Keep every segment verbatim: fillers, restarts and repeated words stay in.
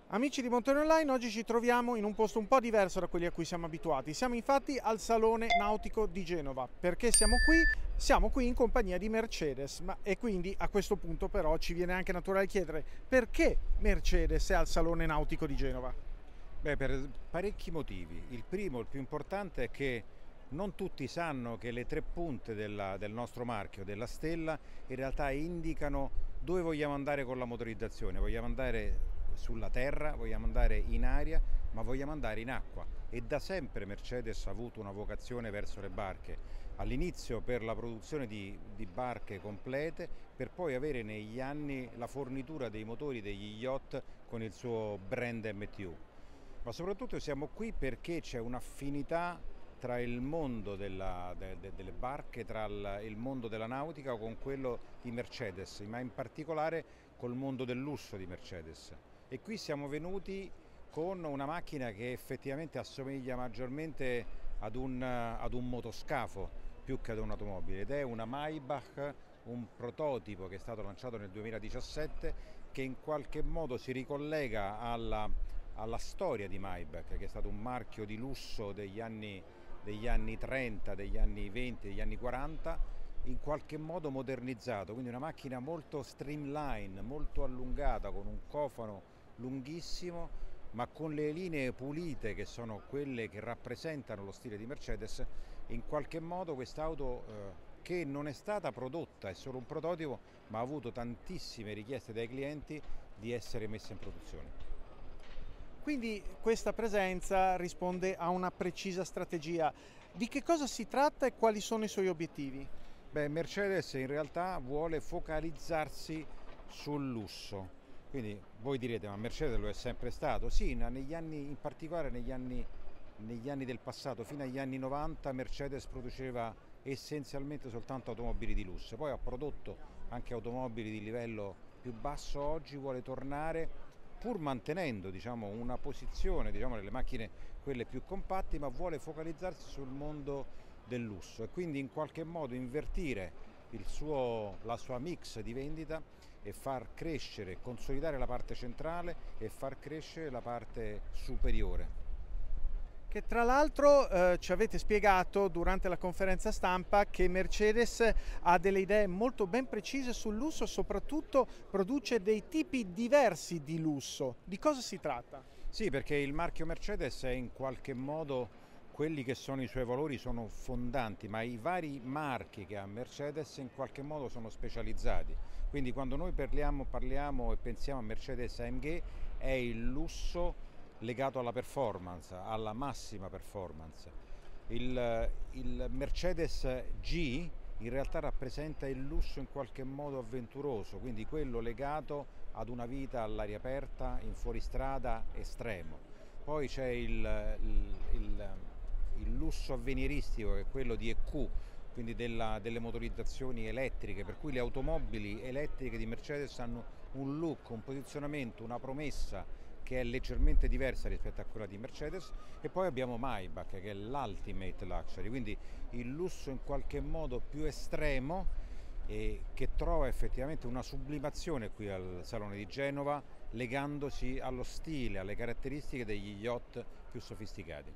Amici di Montone Online, oggi ci troviamo in un posto un po' diverso da quelli a cui siamo abituati. Siamo infatti al Salone Nautico di Genova. Perché siamo qui? Siamo qui in compagnia di Mercedes, ma, e quindi a questo punto però ci viene anche naturale chiedere perché Mercedes è al Salone Nautico di Genova? Beh, per parecchi motivi. Il primo, il più importante, è che non tutti sanno che le tre punte della- del nostro marchio, della stella, in realtà indicano dove vogliamo andare con la motorizzazione. Vogliamo andare sulla terra, vogliamo andare in aria, ma vogliamo andare in acqua. E da sempre Mercedes ha avuto una vocazione verso le barche. All'inizio per la produzione di, di barche complete, per poi avere negli anni la fornitura dei motori degli yacht con il suo brand M T U. Ma soprattutto siamo qui perché c'è un'affinità tra il mondo della, de, de, delle barche, tra il, il mondo della nautica con quello di Mercedes, ma in particolare col mondo del lusso di Mercedes. E qui siamo venuti con una macchina che effettivamente assomiglia maggiormente ad un, ad un motoscafo più che ad un'automobile, ed è una Maybach, un prototipo che è stato lanciato nel duemiladiciassette, che in qualche modo si ricollega alla, alla storia di Maybach, che è stato un marchio di lusso degli anni, degli anni trenta, degli anni venti, degli anni quaranta, in qualche modo modernizzato, quindi una macchina molto streamline, molto allungata, con un cofano lunghissimo, ma con le linee pulite che sono quelle che rappresentano lo stile di Mercedes. In qualche modo quest'auto, eh, che non è stata prodotta, è solo un prototipo, ma ha avuto tantissime richieste dai clienti di essere messa in produzione. Quindi questa presenza risponde a una precisa strategia. Di che cosa si tratta e quali sono i suoi obiettivi? Beh, Mercedes in realtà vuole focalizzarsi sul lusso. Quindi voi direte, ma Mercedes lo è sempre stato? Sì, negli anni, in particolare negli anni, negli anni del passato, fino agli anni novanta, Mercedes produceva essenzialmente soltanto automobili di lusso. Poi ha prodotto anche automobili di livello più basso. Oggi vuole tornare, pur mantenendo, diciamo, una posizione, diciamo, nelle macchine quelle più compatti, ma vuole focalizzarsi sul mondo del lusso e quindi in qualche modo invertire il suo, la sua mix di vendita e far crescere, consolidare la parte centrale e far crescere la parte superiore. Che tra l'altro eh, ci avete spiegato durante la conferenza stampa che Mercedes ha delle idee molto ben precise sul lusso e soprattutto produce dei tipi diversi di lusso. Di cosa si tratta? Sì, perché il marchio Mercedes è in qualche modo, quelli che sono i suoi valori sono fondanti, ma i vari marchi che ha Mercedes in qualche modo sono specializzati. Quindi quando noi parliamo, parliamo e pensiamo a Mercedes A M G, è il lusso legato alla performance, alla massima performance. Il, il Mercedes G in realtà rappresenta il lusso in qualche modo avventuroso, quindi quello legato ad una vita all'aria aperta, in fuoristrada, estremo. Poi c'è il, il, il, il lusso avveniristico, che è quello di E Q, quindi della, delle motorizzazioni elettriche, per cui le automobili elettriche di Mercedes hanno un look, un posizionamento, una promessa che è leggermente diversa rispetto a quella di Mercedes. E poi abbiamo Maybach, che è l'ultimate luxury, quindi il lusso in qualche modo più estremo, e che trova effettivamente una sublimazione qui al Salone di Genova, legandosi allo stile, alle caratteristiche degli yacht più sofisticati.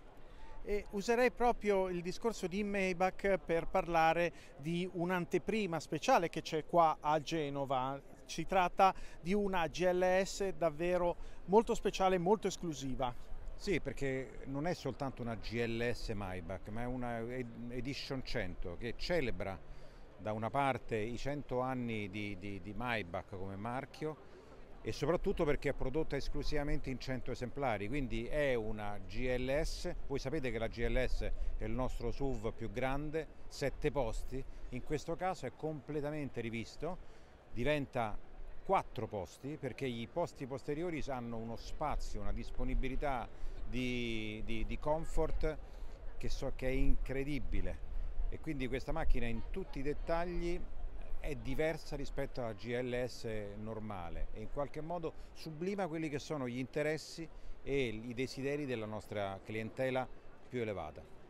E userei proprio il discorso di Maybach per parlare di un'anteprima speciale che c'è qua a Genova. Si tratta di una G L S davvero molto speciale, molto esclusiva. Sì, perché non è soltanto una G L S Maybach, ma è una Edition cento che celebra da una parte i cento anni di, di, di Maybach come marchio, e soprattutto perché è prodotta esclusivamente in cento esemplari, quindi è una G L S. Voi sapete che la G L S è il nostro S U V più grande, sette posti, in questo caso è completamente rivisto, diventa quattro posti perché i posti posteriori hanno uno spazio, una disponibilità di, di, di comfort che, so, che è incredibile, e quindi questa macchina in tutti i dettagli è diversa rispetto alla G L S normale e in qualche modo sublima quelli che sono gli interessi e i desideri della nostra clientela più elevata.